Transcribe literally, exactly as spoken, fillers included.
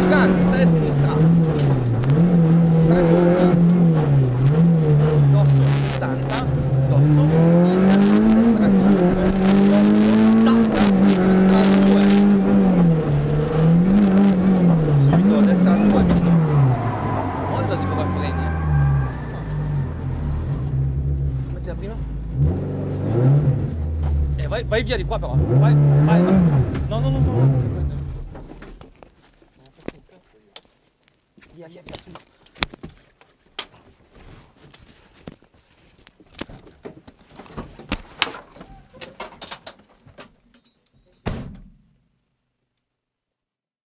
Gigante, stai a sinistra. tre punti. Dosso sessanta. Dosso. In destra cinque. Dosso. Stacca. Sinistra due. Subito destra due. Molto tipo che freni. Mettila prima. Eh, vai, vai via di qua però. Vai, vai, vai. No, no, no, no. no. Via, via, via.